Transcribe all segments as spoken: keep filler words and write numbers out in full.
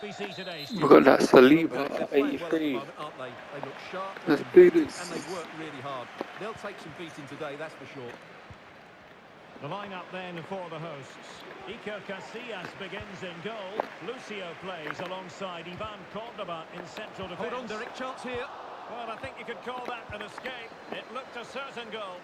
We see today, We got Stuart. that Saliba Well, they're at playing well at the eighty-three. moment, aren't they? They look sharp, they Let's can do defend, and this. they work really hard. They'll take some beating today, that's for sure. The lineup then for the hosts. Iker Casillas begins in goal. Lucio plays alongside Ivan Cordoba in central defence. Hold on, Derek, chance here. Well, I think you could call that an escape. It looked a certain goal.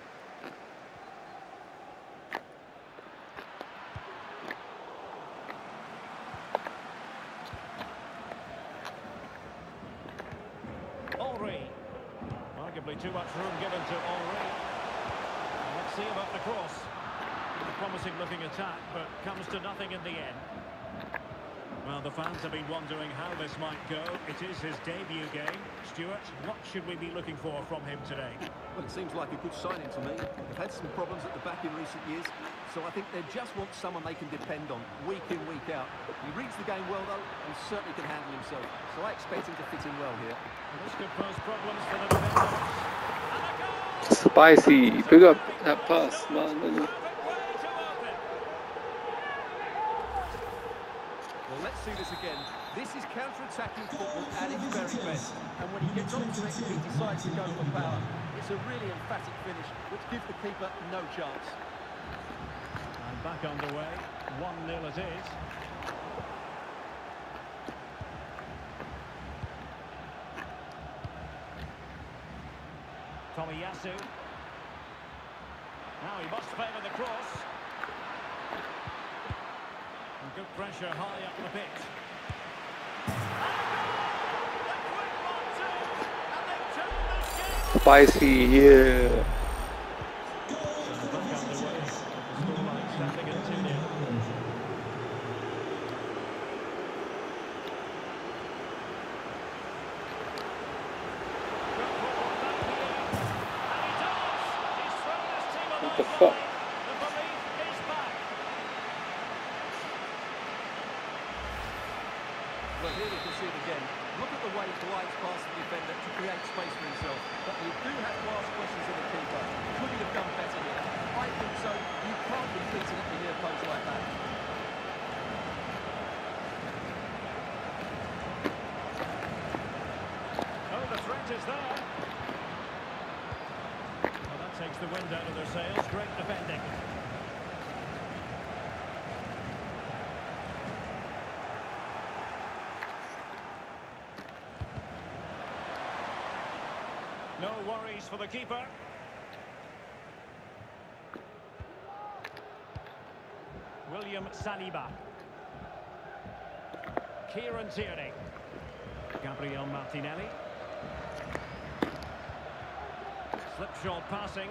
Henry. Arguably too much room given to Henry. Let's see about the cross. A promising looking attack, but comes to nothing in the end. Well, the fans have been wondering how this might go. It is his debut game. Stuart, what should we be looking for from him today? Well, it seems like a good signing to me. They've had some problems at the back in recent years, so I think they just want someone they can depend on, week in, week out. He reads the game well, though, and certainly can handle himself. So I expect him to fit in well here. Well, this could pose problems for the defenders. And a goal! Spicy. Pick up that pass, man. Perfect way to open. Well, let's see this again. This is counter-attacking football at its very best. And when he gets onto it, he decides to go for power. It's a really emphatic finish, which gives the keeper no chance. And back underway. one nil it is. Tomiyasu. Now he must favour the cross. And good pressure high up the pitch. Spicy here. And back underway. The scoreline standing at two nil. What the fuck? The belief is back. Well, here we can see it again. Look at the way he glides past the defender to create space for himself. But you do have to ask questions of the keeper. Could he have done better here? I think so. You can't be beaten at the near post like that. Oh, the threat is there. Well, that takes the wind out of their sails. Great defending. No worries for the keeper. William Saliba. Kieran Tierney. Gabriel Martinelli. Slipshod passing.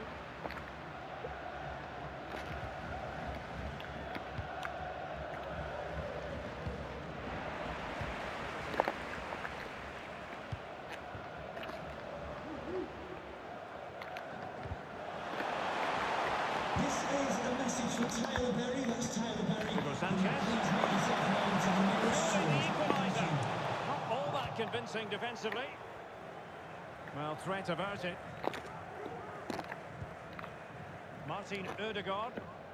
This is a message for Tyler Berry. That's Tyler Berry. Hugo Sanchez. Please make yourself known to the nearest And the store. equaliser. Not all that convincing defensively. Well, threat averted. Martin Ødegaard.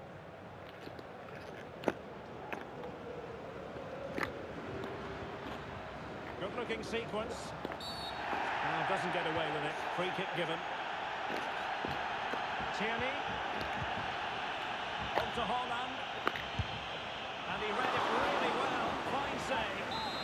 Good looking sequence. Uh, doesn't get away with it. Free kick given. Tierney. On to Haaland. And he read it really well. Fine save.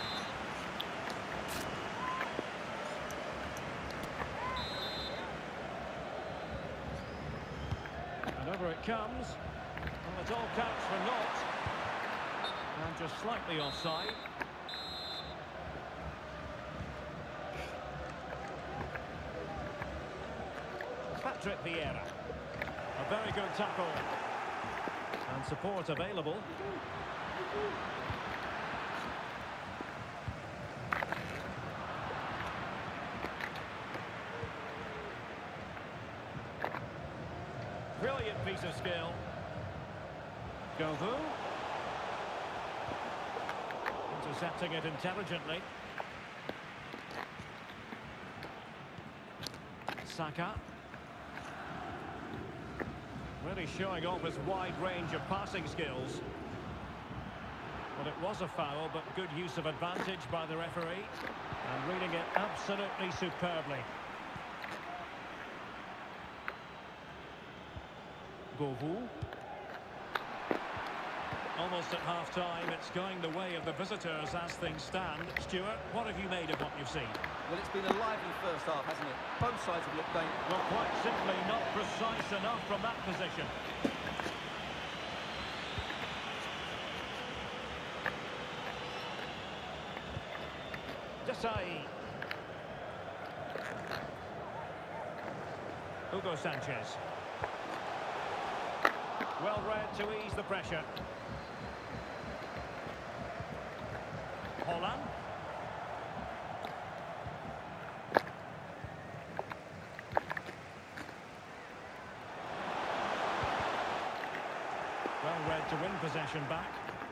And over it comes. Well, it all counts for naught. And just slightly offside. Patrick Vieira. A very good tackle. And support available. Brilliant piece of skill. Govou. Intercepting it intelligently. Saka. Really showing off his wide range of passing skills. Well, that it was a foul, but good use of advantage by the referee. And reading it absolutely superbly. Govou. Almost at half-time, it's going the way of the visitors as things stand. Stuart, what have you made of what you've seen? Well, it's been a lively first half, hasn't it? Both sides have looked dangerous. Well, quite simply not precise enough from that position. Desai. Hugo Sanchez. Well read to ease the pressure. Holland. Well read to win possession back.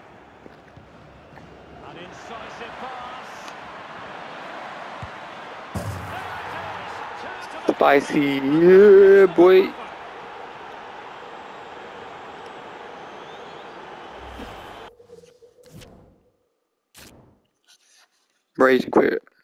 An incisive pass. Spicy, yeah, boy. Rage quit.